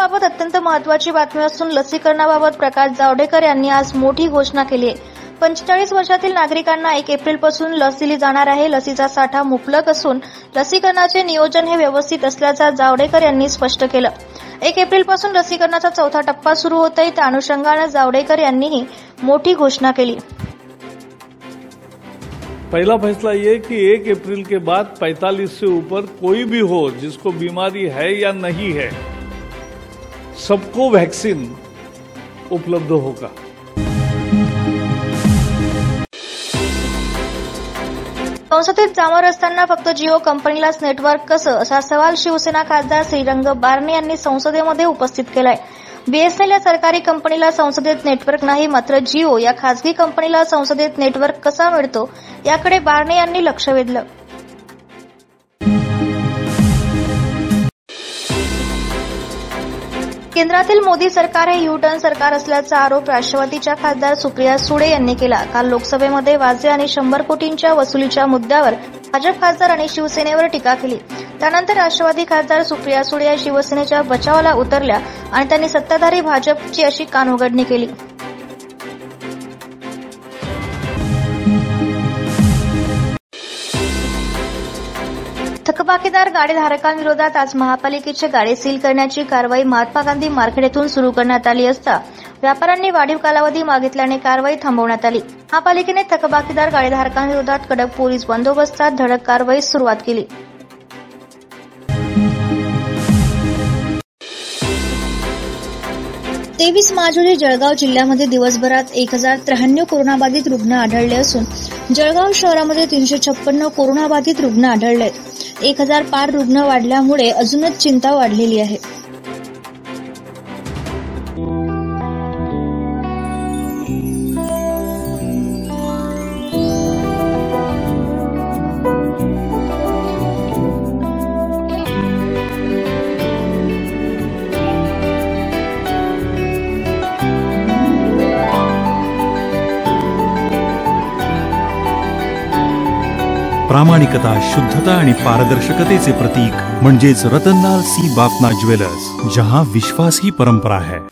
लसीकरणाबाबत अत्यंत महत्त्वाची बातमी असून लसीकरणाबाबत प्रकाश जावडेकर यांनी आज मोठी घोषणा केली आहे। 45 वर्षातील नागरिकांना 1 एप्रिलपासून लस दिली जाणार आहे। लसीचा साठा मुबलक असून लसीकरणाचे नियोजन हे व्यवस्थित असल्याचं जावडेकर यांनी स्पष्ट केलं। 1 एप्रिलपासून लसीकरणाचा चौथा टप्पा सुरू होत आहे। त्या अनुषंगाने जावडेकर यांनीही मोठी घोषणा केली। पहला फैसला ये कि 1 अप्रैल के बाद 45 से ऊपर कोई भी हो जिसको बीमारी है या नहीं है, सबको वैक्सीन उपलब्ध होगा। संसदेत जामर असताना फक्त जिओ कंपनीलाच नेटवर्क कसं, असा सवाल शिवसेना खासदार श्रीरंग बारणे यांनी संसदेमध्ये उपस्थित केलाय। बीएसएनएल या सरकारी कंपनीला संसदेत नेटवर्क नाही, मात्र जिओ या खासगी कंपनीला संसदेत नेटवर्क कसा मिळतो याकडे बारणे यांनी लक्ष वेधलं। केंद्रातील मोदी सरकार हे यू-टर्न सरकार असल्याचा आरोप राष्ट्रवादीच्या खासदार सुप्रिया सुळे यांनी केला। काल लोकसभेमध्ये वाजे आणि 100 कोटींच्या वसुलीच्या मुद्द्यावर भाजप खासदार आणि शिवसेनेवर टीका केली। त्यानंतर राष्ट्रवादी खासदार सुप्रिया सुळे या शिवसेनेच्या बचावाला उतरल्या आणि त्यांनी सत्ताधारी भाजपची अशी कानउघडणी केली। थकबाकीदार गाडीधारकांविरोधात आज महापालिकेची गाडी सील करण्याची कारवाई महात्मा गांधी मार्केट येथून सुरू करण्यात आली असता व्यापाऱ्यांनी वाढीव कालावधी मागितल्याने कारवाई थांबवण्यात आली। महापालिकेने थकबाकीदार गाडीधारकांविरोधात कडक पोलीस बंदोबस्तात धडक कारवाईस सुरुवात केली। तेवीस मार्च रोजी जळगाव जिल्ह्यामध्ये दिवसभरात 1093 कोरोनाबाधित रुग्ण आढळले असून जळगाव शहरामध्ये 356 कोरोनाबाधित रुग्ण आढळले। 1000 पार रुग्ण वाढल्यामुळे अजूनच चिंता वाढलेली आहे। प्रामाणिकता, शुद्धता आणि पारदर्शकतेचे प्रतीक म्हणजेच रतनलाल सी बाफना ज्वेलर्स, जहां विश्वास ही परंपरा है।